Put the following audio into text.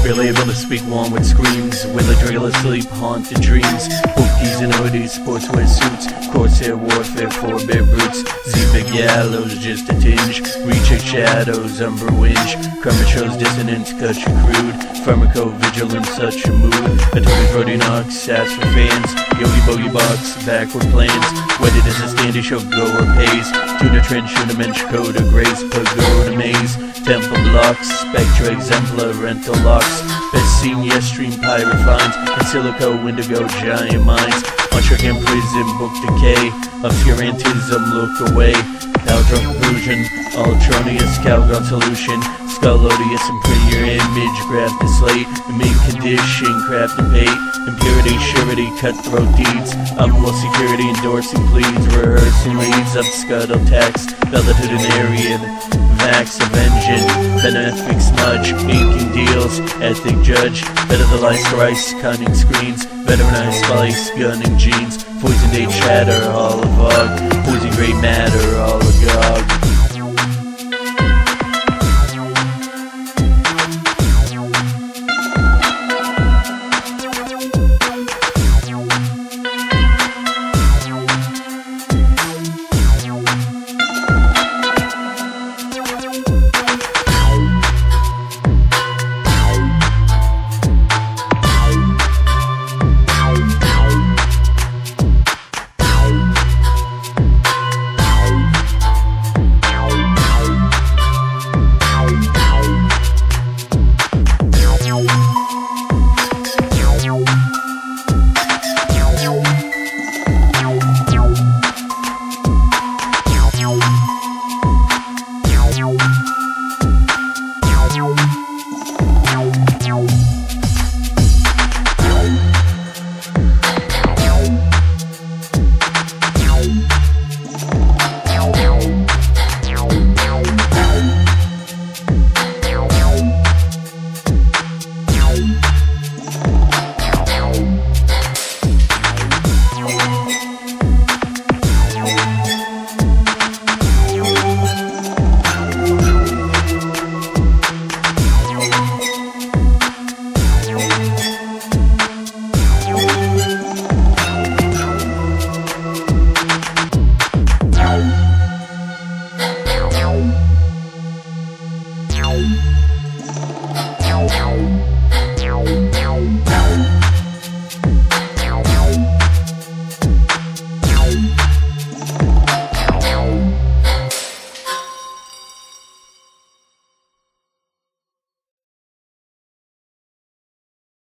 barely able to speak one with screams. With a trail asleep, haunted dreams. Bookies and hoodies, sportswear suits, corsair warfare for bare brutes. Z-big gallows, just a tinge. Recheck shadows, umber winch. Karma shows dissonance, cut you crude. Pharmacovigilance, such a mood. Attorney's Brody knocks, ass for fans. Yogi Bogey box, backward plans. Wedded as a standy show, goer pays. Tuna trench, tuna mensch, code of grace. Pagoda maze, temple blocks. Spectra exemplar, rental locks. Best seen, yes, stream pirate finds. And silico, indigo, giant minds. Mushroom prison, book decay. Obscurantism, look away. Dow-drunk illusion, Ultronius, Calgon solution. Skullodius, imprint your image, graft the slate. Mint condition, craft and bait. Impurity, surety, cutthroat deeds. Upwell security, endorsing pleas. Rehearsing leads, up scuttle tax. Valetudinarian, vax, avenging. Benefic smudge, inking deals. Ethic judge, better the lice rice, cunning screens. Veteranized spice, gunning jeans. Poison date shatter, all a vog. Poison great matter, all agog. Ow.